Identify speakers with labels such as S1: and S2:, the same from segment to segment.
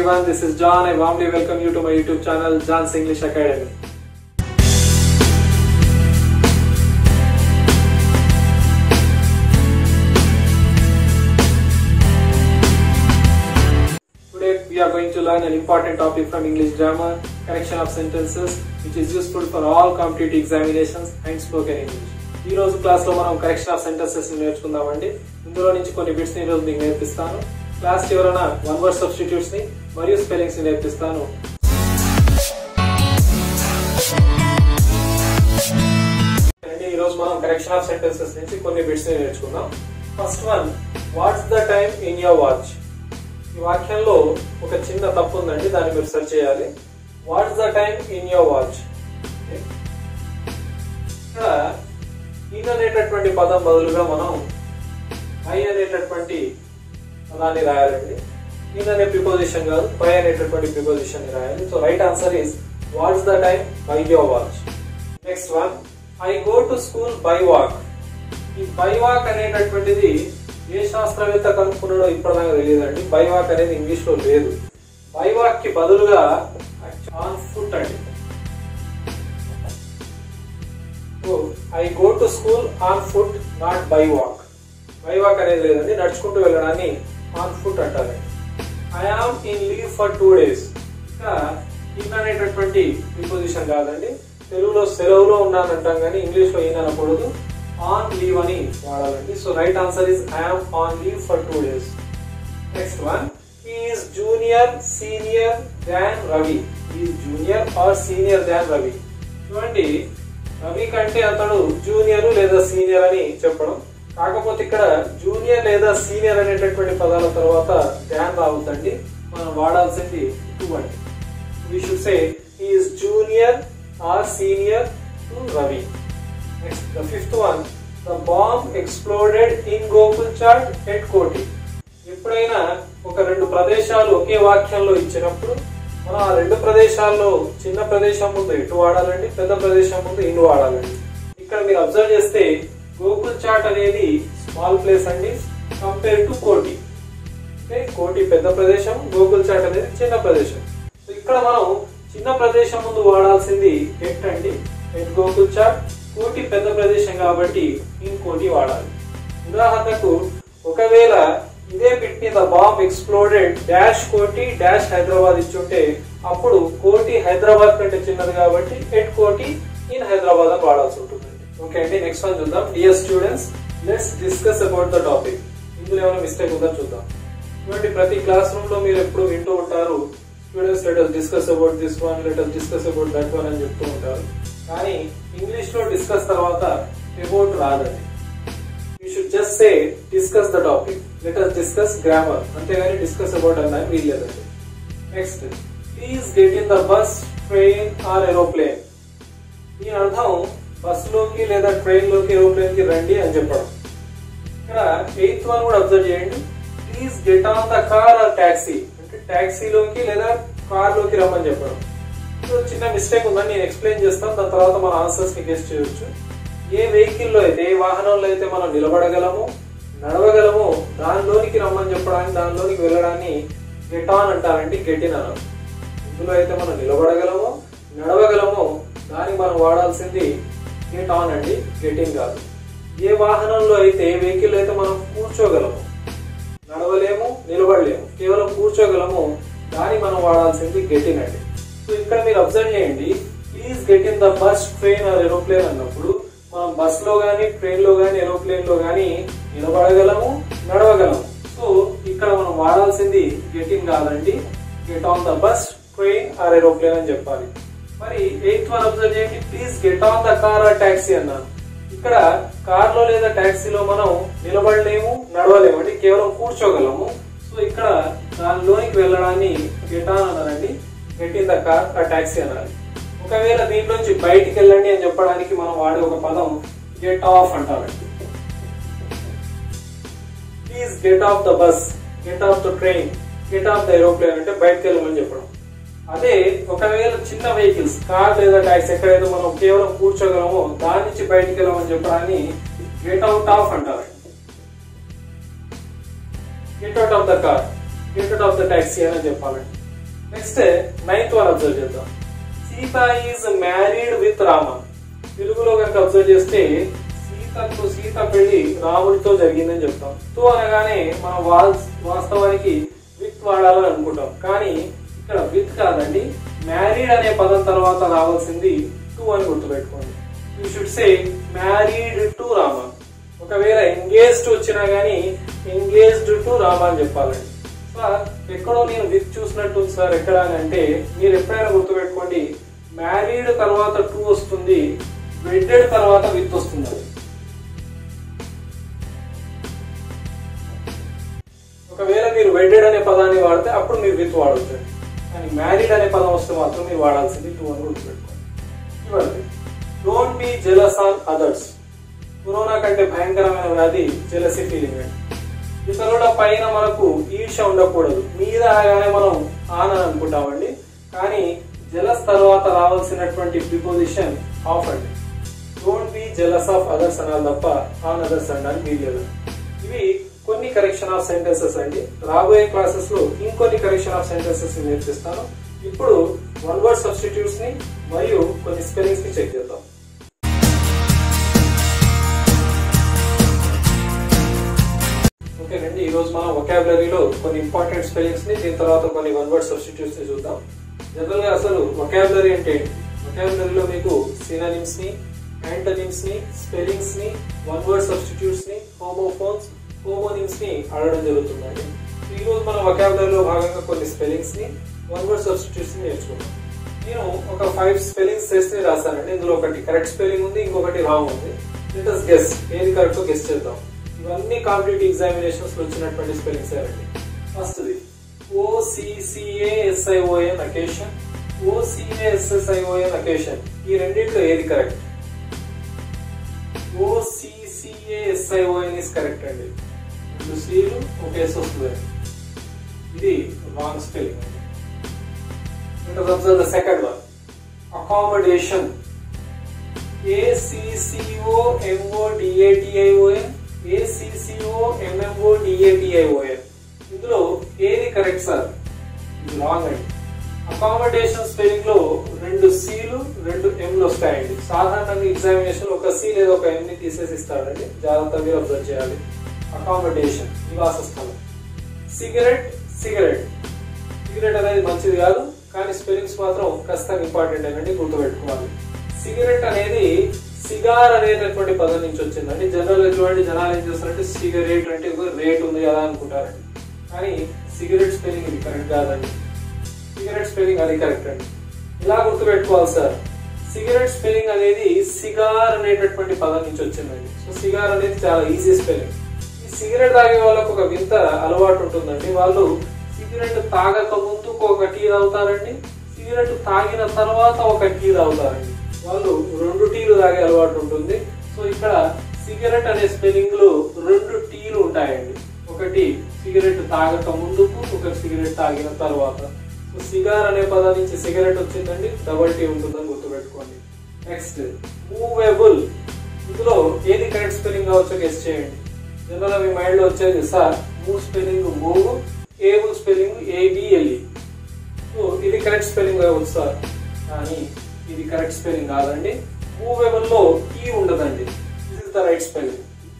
S1: everyone, this is John. I warmly welcome you to my YouTube channel, John's English Academy. Today we are going to learn an important topic from English grammar, correction of sentences, which is useful for all competitive examinations and spoken English. ఈ రోజు class లో మనం correction of sentences నేర్చుకుందామండి. ఇందులో నుంచి కొన్ని bits ని రోజు మీకు నేర్పిస్తాను. క్లాస్ చివరన వన్ వర్డ్ సబ్స్టిట్యూట్స్ ని మరియు స్పెల్లింగ్స్ ని నేర్పిస్తాను. ఈ రోజు మనం కరెక్షన్ ఆఫ్ సెంటెన్సెస్ నుంచి కొన్ని బిట్స్ ని నేర్చుకుందాం. First one, what's the time in your watch. ఈ వాక్యంలో ఒక చిన్న తప్పు ఉందండి, దాన్ని మీరు సెర్చ్ చేయాలి. What's the time in your watch. ఇక్కడ ఇన్ అనేటటువంటి పదం బదులుగా మనం ఐ అనేటటువంటి పదాన్ని రాయాలండి. ఇన్ అనే ప్రిపోజిషన్ కాదు, బై అనేటటువంటి ప్రిపోజిషన్ ని రాయాలి. So right answer is what's the time by your watch. Next one, I go to school by walk. ఈ బై వాక్ అనేటటువంటిది ఏ శాస్త్రవేత్త కనుక్కున్నాడో ఇప్పటిదాకా తెలియదండి. బై వాక్ అనేది ఇంగ్లీష్ లో లేదు. బై వాక్ కి బదులుగా ఆన్ ఫుట్ అండి. I go to school on foot, not by walk. By walk అనేది లేదండి, నడుచుకుంటూ వెళ్ళడాన్ని ఆన్ ఫుట్ అంటారండి. I am in leave for 2 days. ఇంకా ఇన్ అనేటటువంటి ప్రిపోజిషన్ కాదండి. తెలుగులో సెలవులో ఉన్నానంటాం కానీ ఇంగ్లీష్ లో ఇన్ అనకూడదు, ఆన్ లీవ్ అని వాడాలండి. So right answer is I am on leave for 2 days. Next one, he is junior senior than Ravi. He is junior or senior than Ravi. చూడండి, రవి కంటే అతడు జూనియర్ లేదా సీనియర్ అని చెప్పడం. కాకపోతే ఇక్కడ జూనియర్ లేదా సీనియర్ అనేటటువంటి పదాల తర్వాత ధ్యాన్ రావద్దండి, మనం వాడాల్సింది టు అండి. We should say he is junior or senior to Ravi. Next the fifth one, the bomb exploded in Gokul Chat at Koti. ఎప్పుడైనా ఒక రెండు ప్రదేశాలు ఒకే వాక్యంలో ఇచ్చినప్పుడు మనం ఆ రెండు ప్రదేశాల్లో చిన్న ప్రదేశం ముందు ఎటు వాడాలండి, పెద్ద ప్రదేశం ముందు ఇన్ వాడాలండి. ఇక్కడ మీరు అబ్జర్వ్ చేస్తే గోకుల్ చాట్ అనేది స్మాల్ ప్లేస్ అండి కంపేర్ టు కోటి. కోటి పెద్ద ప్రదేశం, గోకుల్ చాట్ అనేది చిన్న ప్రదేశం. సో ఇక్కడ మనం చిన్న ప్రదేశం ముందు వాడాల్సింది ఎట్ అండి, ఎట్ గోకుల్ చాట్. కోటి పెద్ద ప్రదేశం కాబట్టి ఇన్ కోటి వాడాలి. ఉదాహరణకు ఒకవేళ ఇదే బిట్ ని the bomb exploded dash Koti dash Hyderabad ఇచ్చుంటే అప్పుడు కోటి హైదరాబాద్ కంటే చిన్నది కాబట్టి ఎట్ కోటి ఇన్ హైదరాబాద్ అని వాడాల్సి ఉంటుంది. ఓకే అండి, నెక్స్ట్ వన్ చూద్దాం. Dear students, let's discuss about the topic. ఇందులో ఏమైనా మిస్టేక్ ఉందో చూద్దాం. ఇటువంటి ప్రతి క్లాస్ రూమ్ లో మీరు ఎప్పుడు వింటూ ఉంటారు, students let us discuss about this one, let us discuss about that one అని చెప్తూ ఉంటారు. కానీ ఇంగ్లీష్ లో డిస్కస్ తర్వాత అబౌట్ రాదండి. You should just say discuss the topic. Let us discuss grammar. అంతేగాని discuss about అన్నా వీల్లేదండి. Next, please get in the bus, train or aeroplane. దీని అర్థం బస్సులోకి లేదా ట్రైన్ లోకి ఏరోప్లేన్ కి రండి అని చెప్పడం. ఇక్కడ 8th వన్ కూడా అబ్జర్వ్ చేయండి. Please get on the car or taxi అంటే టాక్సీలోకి లేదా కార్ లోకి రమ్మని చెప్పడం. చిన్న మిస్టేక్ ఉందని నేను ఎక్స్ప్లెయిన్ చేస్తాను, దాని తర్వాత మన ఆన్సర్స్ ని గెస్ చేయొచ్చు. ఏ వెహికల్ లో అయితే, ఏ వాహనంలో అయితే మనం నిలబడగలము, నడవగలము, దానిలోనికి రమ్మని చెప్పడానికి, దానిలోనికి వెళ్ళడాన్ని గెట్ ఆన్ అంటారండి, గెట్ ఇన్ అన్నారు. ఇందులో అయితే మనం నిలబడగలము, నడవగలము, దానికి మనం వాడాల్సింది గెట్ ఆన్ అండి, గెట్ ఇన్ కాదు. ఏ వాహనంలో అయితే, ఏ వెహికల్ అయితే మనం కూర్చోగలము, నడవలేము, నిలబడలేము, కేవలం కూర్చోగలము, దానికి మనం వాడాల్సింది గెట్ ఇన్ అండి. సో ఇక్కడ మీరు అబ్జర్వ్ చేయండి, please get in the bus, train or aeroplane అన్నప్పుడు మనం బస్ లో గానీ, ట్రైన్ లో గానీ, ఏరోప్లేన్ లో గానీ నిలబడగలము, నడవగలము. సో ఇక్కడ మనం వాడాల్సింది గెట్ ఇన్ కాదండి, get on the bus, train or aeroplane అని చెప్పాలి. మరి 8th వన్ అబ్జర్వ్ చేయండి, please get on the car or taxi అన్నాను. ఇక్కడ కార్ లో లేదా టాక్సీలో మనం నిలబడలేము, నడవలేము అంటే కేవలం కూర్చోగలము. సో ఇక్కడ దానిలోనికి వెళ్ళడాన్ని గెట్ ఆన్ అన్నారండి, get in the car or taxi అనాలి. ఒకవేళ దీంట్లోంచి బయటికి వెళ్ళండి అని చెప్పడానికి మనం వాడే ఒక పదం గెట్ ఆఫ్ అంటారండి. Please get off the bus, get off the train, get off the aeroplane అంటే బయటకు వెళ్ళమని చెప్పడం. అదే ఒకవేళ చిన్న వెహికల్స్, కార్ లేదా టాక్సీ ఎక్కడైతే మనం కేవలం కూర్చోగలమో దాని నుంచి బయటికి వెళ్ళమని చెప్పడాన్ని గెట్ అవుట్ ఆఫ్ అంటారండి. Get out of the car, get out of the taxi అని చెప్పాలండి. నెక్స్ట్ 9th వన్ అబ్జర్వ్ చేద్దాం. Sita is married with Rama. తెలుగులో కనుక అబ్జర్వ్ చేస్తే సీత పెళ్లి రాముడితో జరిగిందని చెప్తాం. తో అనగానే మనం వాస్తవానికి విత్ వాడాలని అనుకుంటాం, కానీ ఇక్కడ విత్ కాదండి, మ్యారీడ్ అనే పదం తర్వాత రావాల్సింది టు అని గుర్తుపెట్టుకోండి. You should say married to Rama. ఒకవేళ ఎంగేజ్డ్ వచ్చినా గానీ ఎంగేజ్డ్ టు రామ అని చెప్పాలండి. సార్ ఎక్కడో నేను విత్ చూసినట్టు సార్ ఎక్కడ అని అంటే, మీరు ఎప్పుడైనా గుర్తుపెట్టుకోండి, మ్యారీడ్ తర్వాత టు వస్తుంది, వెడ్డెడ్ తర్వాత విత్ వస్తుంది. ఒకవేళ మీరు వెడ్డెడ్ అనే పదాన్ని వాడితే అప్పుడు మీరు విత్ వాడవచ్చు, కానీ మ్యారీడ్ అనే పదం వస్తే మాత్రం మీరు వాడాల్సింది టు అని గుర్తుపెట్టుకోండి. Don't be jealous on others. Corona కంటే భయంకరమైన వ్యాధి జెలసీ ఫీలింగ్ అండి. ఇతరుల పైన మనకు ఈర్ష ఉండకూడదు. మీద అనగానే మనం ఆన్ అని అనుకుంటామండి, కానీ జెలస్ తర్వాత రావాల్సినటువంటి ప్రిపోజిషన్ ఆఫ్ అండి. Don't be jealous of others అనాలి తప్ప ఆన్ అదర్స్ అనడానికి వీల్లేదు. ఇవి కొన్ని కరెక్షన్ ఆఫ్ సెంటెన్సెస్ అండి. రాబోయే క్లాసెస్ లో ఇంకొన్ని కరెక్షన్ ఆఫ్ సెంటెన్సెస్ నేర్పిస్తాను. ఇప్పుడు వన్ వర్డ్ సబ్స్టిట్యూట్స్ ని మరియు కొన్ని స్పెల్లింగ్స్ ని చెక్ చేద్దాం. ఓకేనండి, ఈ రోజు మనం వొకాబులరీలో కొన్ని ఇంపార్టెంట్ స్పెల్లింగ్స్ ని, దీని తర్వాత కొన్ని వన్ వర్డ్ సబ్స్టిట్యూట్స్ ని చూద్దాం. జనరల్ గా అసలు వొకాబులరీ అంటే వొకాబులరీలో మీకు సినానిమ్స్ ని, యాంటోనిమ్స్ ని, స్పెల్లింగ్స్ ని, వన్ వర్డ్ సబ్స్టిట్యూట్స్ ని, హోమోఫోన్స్, హోమోనిమ్స్ ని అడగడం జరుగుతుందండి. ఈ రోజు మనం వొకాబులరీలో భాగంగా కొన్ని స్పెల్లింగ్స్ ని, వన్ వర్డ్ సబ్స్టిట్యూట్స్ ని నేర్చుకున్నాం. నేను ఒక 5 స్పెల్లింగ్స్ చేసి రాశానండి. ఇందులో ఒకటి కరెక్ట్ స్పెల్లింగ్ ఉంది, ఇంకొకటి రాంగ్ ఉంది. లెట్ us గెస్, ఏది కరెక్ట్ గెస్ చేద్దాం. ఇవన్నీ కాంపిటేటివ్ ఎగ్జామినేషన్స్ లో వచ్చినటువంటి స్పెల్లింగ్స్ ఏనండి. First the OCCASION occasion, OCASSION occasion. ఈ రెండింటిలో ఏది కరెక్ట్? OCCASION ఇస్ కరెక్ట్ అండి. 2 Cలు ఒక S వస్తుంది. ఇది రాంగ్ స్పెల్లింగ్ అండి. Let us observe the second one. Accommodation. ACCOMODATION, ACCOMMODATION. ఇందులో ఏది కరెక్ట్ సార్? ఇది రాంగ్ అండి. అకామిడేషన్ స్పెల్లింగ్ లో 2 Cలు 2 Mలు వస్తాయండి. సాధారణంగా ఎగ్జామినేషన్ ఒక C లేదా ఒక M ని తీసేసి ఇస్తాడండి, జాగ్రత్తగా మీరు అబ్జర్వ్ చేయాలి. అకామిడేషన్ నివాస స్థలం. సిగరెట్, సిగరెట్ అనేది మంచిది కాదు, కానీ స్పెల్లింగ్స్ మాత్రం ఖచ్చితంగా ఇంపార్టెంట్ అండి, గుర్తుపెట్టుకోవాలి. సిగరెట్ అనేది సిగార్ అనేటటువంటి పదం నుంచి వచ్చిందండి. జనరల్ గా చూడండి, జనాలు ఏం చేస్తారంటే సిగరెట్ అంటే రేట్ ఉంది కదా అనుకుంటారండి, కానీ సిగరెట్ స్పెల్లింగ్ ఇది కరెక్ట్ కాదండి. సిగరెట్ స్పెల్లింగ్ అది కరెక్ట్ అండి. ఇలా గుర్తుపెట్టుకోవాలి సార్, సిగరెట్ స్పెల్లింగ్ అనేది సిగార్ అనేటటువంటి పదం నుంచి వచ్చిందండి. సో సిగార్ అనేది చాలా ఈజీ స్పెల్లింగ్. ఈ సిగరెట్ తాగే వాళ్ళకు ఒక వింత అలవాటు ఉంటుందండి. వాళ్ళు సిగరెట్ తాగక ముందు ఒక టీ తాగుతారండి, సిగరెట్ తాగిన తర్వాత ఒక టీ తాగుతారండి. వాళ్ళు 2 టీలు తాగే అలవాటు ఉంటుంది. సో ఇక్కడ సిగరెట్ అనే స్పెల్లింగ్ లో 2 టీలు ఉంటాయండి. ఒకటి సిగరెట్ తాగక ముందుకు, ఒకటి సిగరెట్ తాగిన తర్వాత. సో సిగార్ అనే పదం నుంచి సిగరెట్ వచ్చిందండి, డబల్ టీ ఉంటుందని గుర్తుపెట్టుకోండి. Next movable. ఇందులో ఏది కరెక్ట్ స్పెల్లింగ్ కావచ్చో గెస్ చేయండి. జనరల్ మీ మైండ్ లో వచ్చేది sir move spelling move, able spelling ABLE. So ఇది కరెక్ట్ స్పెల్లింగ్ కావచ్చు సార్, కానీ ఇది కరెక్ట్ స్పెల్లింగ్ కాదండి. మూవేబుల్ లో ఈ ఉండదండి. This is the right spelling.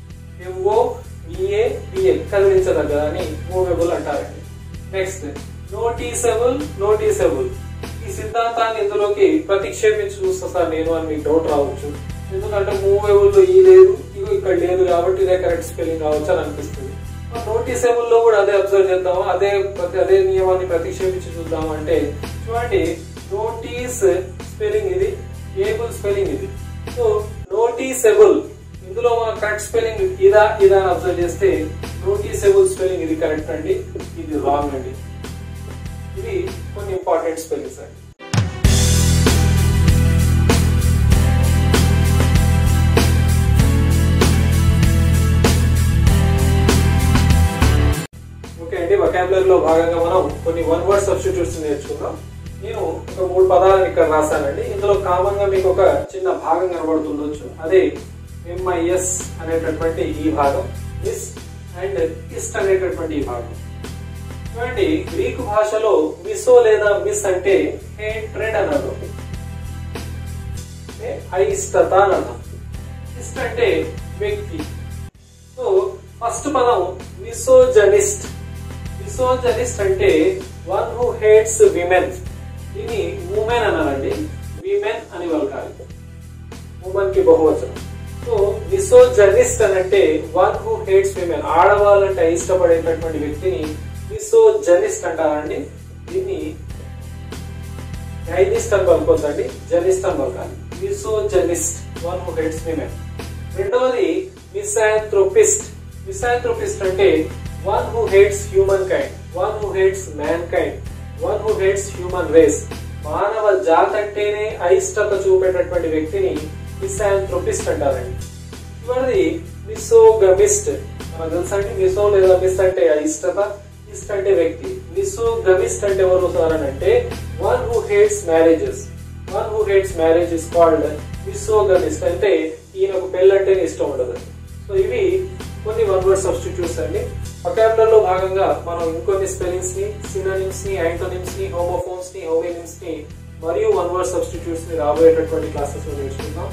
S1: MOVABL కదిలించదగ్గదని మూవేబుల్ అంటారండి. Next noticeable, noticeable. ఈ సిద్ధాంతాన్ని ఇందులోకి ప్రతిక్షేపించి చూస్తా సార్ నేను అని మీకు డౌట్ రావచ్చు. ఎందుకంటే మూవేబుల్ లో ఈ లేదు, ఇగో ఇక్కడ లేదు, కాబట్టి ఇదే కరెక్ట్ స్పెల్లింగ్ కావచ్చు అని అనిపిస్తుంది. నోటీసబుల్ లో కూడా అదే అబ్జర్వ్ చేద్దాము, అదే నియమాన్ని ప్రతిక్షేపించి చూద్దాము. అంటే చూడండి, నోటీస్ స్పెల్లింగ్ ఇది, ఏబుల్ స్పెల్లింగ్ ఇది. సో నోటీసబుల్, ఇందులో మనం కరెక్ట్ స్పెల్లింగ్ ఇదా అని అబ్జర్వ్ చేస్తే నోటీసబుల్ స్పెల్లింగ్ ఇది కరెక్ట్ అండి, ఇది రాంగ్ అండి. ఇది కొన్ని ఇంపార్టెంట్ స్పెల్లింగ్స్ అండి. ఓకే అండి, వొకాబులరీలో భాగంగా మనం కొన్ని వన్ వర్డ్ సబ్స్టిట్యూట్స్ నేర్చుకుందాం. నేను ఒక 3 పదాలను ఇక్కడ రాశానండి. ఇందులో కామన్ గా మీకు ఒక చిన్న భాగం కనబడుతుండొచ్చు, అదే MIS అనేటటువంటి ఈ భాగం, మిస్ అండ్ ఇస్ట్ అనేటటువంటి ఈ భాగం. సో చూడండి, గ్రీకు భాషలో మిసో లేదా మిస్ అంటే హేట్రెడ్ అని అర్థం, అయిష్టత అని అర్థం. ఇష్ట అంటే వ్యక్తి. సో ఫస్ట్ పదం మిసోజనిస్ట్. మిసోజనిస్ట్ అంటే వన్ హూ హేట్స్ విమెన్. దీన్ని ఉమెన్ అనాలండి, విమెన్ అని పలకాలి, ఉమెన్ కి బహువచనం. సో మిసోజనిస్ట్ అని అంటే వన్ హూ హేట్స్ విమెన్, ఆడవాళ్ళంటే ఇష్టపడేటటువంటి వ్యక్తిని మిసోజనిస్ట్ అంటారండి. దీన్ని గైనిస్ట్ అని పలుకోవద్దండి, జనిస్ట్ అని పలకాలి. Misogynist, one who hates women. రెండవది మిసాంథ్రోపిస్ట్. మిసాంథ్రోపిస్ట్ అంటే one who hates humankind, one who hates mankind, one who hates human race. మానవ జాతి అంటేనే అయిష్టత చూపేటటువంటి వ్యక్తిని మిసాంథ్రోపిస్ట్ అంటారండి. చివరిది మిసోగమిస్ట్. మనకు తెలుసా అండి, మిసో లేదా మిస్ అంటే అయిష్టత, ఇస్ట్ అంటే వ్యక్తి. మిసోగమిస్ట్ అంటే ఎవరు సార్ అని అంటే one who hates marriages. One who hates marriage is called misogamist. అంటే ఈయనకు పెళ్ళంటేనే ఇష్టం ఉండదు. సో ఇవి కొన్ని వన్ వర్డ్ సబ్స్టిట్యూట్స్ అండి. వొకాబులర్ లో భాగంగా మనం ఇంకొన్ని స్పెల్లింగ్స్ ని, సినోనిమ్స్ ని, యాంటోనిమ్స్ ని, హోమోఫోన్స్ ని, హోమోనిమ్స్ ని మరియు వన్ వర్డ్ సబ్స్టిట్యూట్స్ ని రాబోయేటటువంటి క్లాసెస్ లో నేర్చుకుందాం.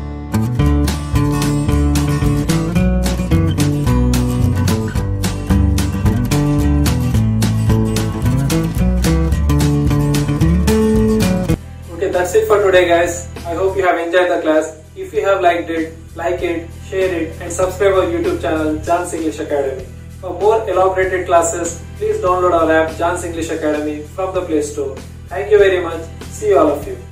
S1: Okay, that's it for today, guys. I hope you have enjoyed the class. If you have liked it, like it, share it, and subscribe our YouTube channel, Jan's English Academy. For more elaborated classes, please download our app, Jan's English Academy, from the Play Store. Thank you very much. See you all of you.